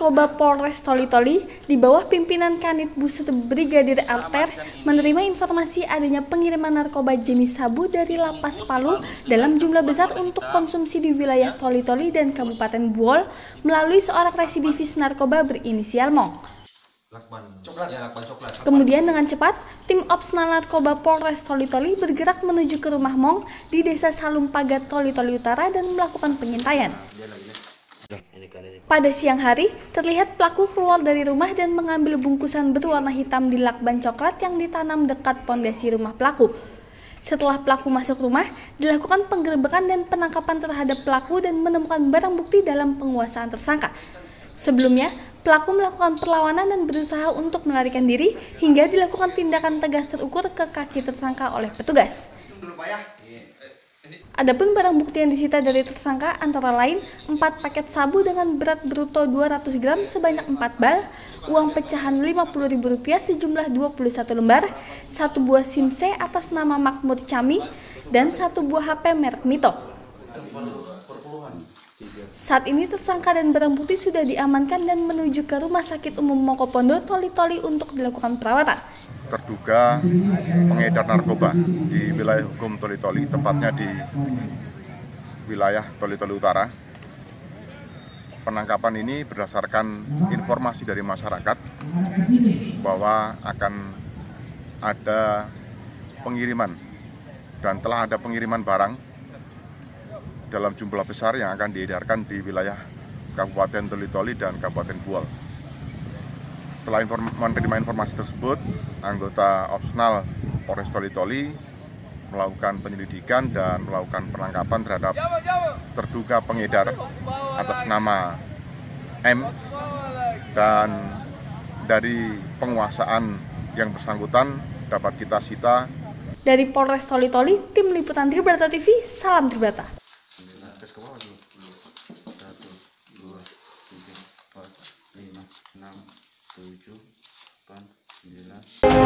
Narkoba Polres Toli-Toli di bawah pimpinan Kanit Buser Brigadir Arter menerima informasi adanya pengiriman narkoba jenis sabu dari Lapas Palu dalam jumlah besar untuk konsumsi di wilayah Toli-Toli dan Kabupaten Buol melalui seorang residivis narkoba berinisial Mong. Kemudian dengan cepat, tim Opsnal Narkoba Polres Toli-Toli bergerak menuju ke rumah Mong di Desa Salumpagat, Toli-Toli Utara dan melakukan pengintaian. Pada siang hari, terlihat pelaku keluar dari rumah dan mengambil bungkusan berwarna hitam di lakban coklat yang ditanam dekat pondasi rumah pelaku. Setelah pelaku masuk rumah, dilakukan penggerebekan dan penangkapan terhadap pelaku dan menemukan barang bukti dalam penguasaan tersangka. Sebelumnya, pelaku melakukan perlawanan dan berusaha untuk melarikan diri hingga dilakukan tindakan tegas terukur ke kaki tersangka oleh petugas. Adapun barang bukti yang disita dari tersangka antara lain 4 paket sabu dengan berat bruto 200 gram sebanyak 4 bal, uang pecahan Rp50.000 sejumlah 21 lembar, 1 buah SIM C atas nama Makmur Cami, dan 1 buah HP merek Mito. Saat ini tersangka dan barang bukti sudah diamankan dan menuju ke Rumah Sakit Umum Mokopondo Toli-Toli untuk dilakukan perawatan. Terduga pengedar narkoba di wilayah hukum Toli-Toli, tepatnya di wilayah Toli-Toli Utara. Penangkapan ini berdasarkan informasi dari masyarakat bahwa akan ada pengiriman dan telah ada pengiriman barang dalam jumlah besar yang akan diedarkan di wilayah Kabupaten Toli-Toli dan Kabupaten Buol. Setelah menerima informasi tersebut, anggota Opsnal Polres Toli-Toli melakukan penyelidikan dan melakukan penangkapan terhadap terduga pengedar atas nama M, dan dari penguasaan yang bersangkutan dapat kita sita. Dari Polres Toli-Toli, Tim Liputan Tribrata TV, salam Tribrata. 1, 2, 3, 4, 5, 6, 7, 8, 9.